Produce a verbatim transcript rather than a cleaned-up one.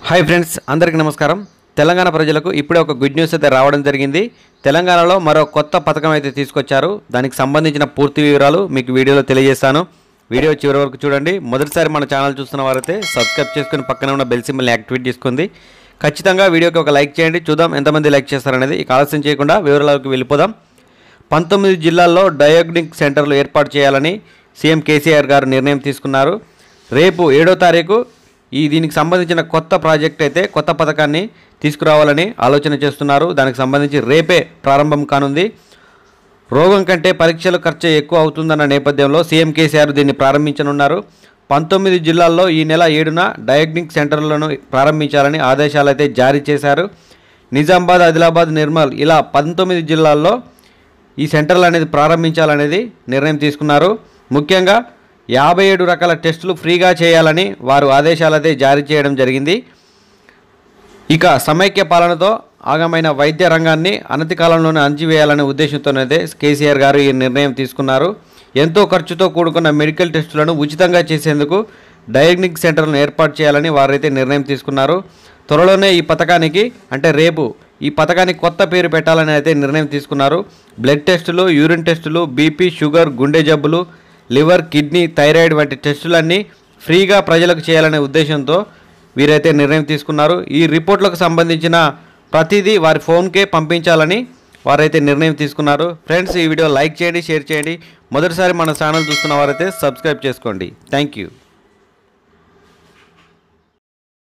Hi friends, అందరికీ నమస్కారం. తెలంగాణ ప్రజలకు ఇప్పుడే ఒక గుడ్ న్యూస్ అయితే రావడం జరిగింది. తెలంగాణలో మరో కొత్త పథకం అయితే తీసుకొచ్చారు. దానికి సంబంధించిన పూర్తి వివరాలు మీకు వీడియోలో తెలియజేస్తాను. వీడియో చివరి వరకు చూడండి. మొదటిసారి మన ఛానల్ చూస్తున్న వారైతే సబ్స్క్రైబ్ చేసుకుని పక్కన ఉన్న బెల్ సింబల్ని యాక్టివేట్ చేసుకుంది. ఖచ్చితంగా వీడియోకి ఒక లైక్ చేయండి. చూద్దాం ఎంతమంది లైక్ చేస్తారనేది. ఇక ఆలస్యం చేయకుండా వివరాలకు వెళ్ళిపోదాం. పంతొమ్మిది జిల్లాల్లో డయాగ్నోస్టిక్ సెంటర్లు ఏర్పాటు చేయాలని సీఎం కేసీఆర్ గారు నిర్ణయం తీసుకున్నారు. రేపు ఏడో తారీఖు ఈ దీనికి సంబంధించిన కొత్త ప్రాజెక్ట్ అయితే కొత్త పథకాన్ని తీసుకురావాలని ఆలోచన చేస్తున్నారు. దానికి సంబంధించి రేపే ప్రారంభం కానుంది. రోగం కంటే పరీక్షల ఖర్చు ఎక్కువ అవుతుందన్న నేపథ్యంలో సీఎం కేసీఆర్ దీన్ని ప్రారంభించనున్నారు. పంతొమ్మిది జిల్లాల్లో ఈ నెల ఏడున డయాగ్నోస్టిక్ సెంటర్లను ప్రారంభించాలని ఆదేశాలు అయితే జారీ చేశారు. నిజామాబాద్, ఆదిలాబాద్, నిర్మల్ ఇలా పంతొమ్మిది జిల్లాల్లో ఈ సెంటర్లు అనేది ప్రారంభించాలనేది నిర్ణయం తీసుకున్నారు. ముఖ్యంగా యాభై ఏడు రకాల టెస్టులు ఫ్రీగా చేయాలని వారు ఆదేశాలైతే జారీ చేయడం జరిగింది. ఇక సమైక్య పాలనతో ఆగమైన వైద్య రంగాన్ని అనతి కాలంలోనే అణచివేయాలనే ఉద్దేశంతోనైతే కేసీఆర్ గారు ఈ నిర్ణయం తీసుకున్నారు. ఎంతో ఖర్చుతో కూడుకున్న మెడికల్ టెస్టులను ఉచితంగా చేసేందుకు డయాగ్నోస్టిక్ సెంటర్లను ఏర్పాటు చేయాలని వారైతే నిర్ణయం తీసుకున్నారు. త్వరలోనే ఈ పథకానికి అంటే రేపు ఈ పథకానికి కొత్త పేరు పెట్టాలని అయితే నిర్ణయం తీసుకున్నారు. బ్లడ్ టెస్టులు, యూరిన్ టెస్టులు, బీపీ, షుగర్, గుండె జబ్బులు, లివర్, కిడ్నీ, థైరాయిడ్ వంటి టెస్టులన్నీ ఫ్రీగా ప్రజలకు చేయాలనే ఉద్దేశంతో వీరైతే నిర్ణయం తీసుకున్నారు. ఈ రిపోర్ట్లకు సంబంధించిన ప్రతిదీ వారి ఫోన్కే పంపించాలని వారైతే నిర్ణయం తీసుకున్నారు. ఫ్రెండ్స్, ఈ వీడియో లైక్ చేయండి, షేర్ చేయండి. మొదటిసారి మన ఛానల్ చూస్తున్న వారైతే సబ్స్క్రైబ్ చేసుకోండి. Thank you.